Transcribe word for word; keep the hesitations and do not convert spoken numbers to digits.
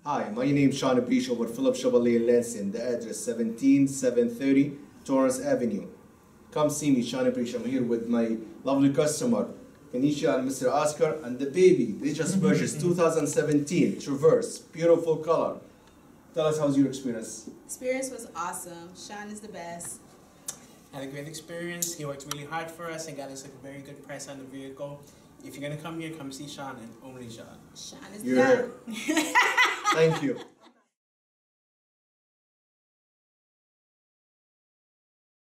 Hi, my name is Sean Abrish over Philip Chevalier Lansing. The address seventeen seven thirty Torrance Avenue. Come see me, Sean Abrish. I'm here with my lovely customer, Kenisha and Mister Oscar, and the baby. They just purchased two thousand seventeen Traverse. Beautiful color. Tell us, how's your experience? Experience was awesome. Sean is the best. Had a great experience. He worked really hard for us and got us a very good price on the vehicle. If you're gonna come here, come see Sean and only Sean. Sean is You're the best. here. Thank you.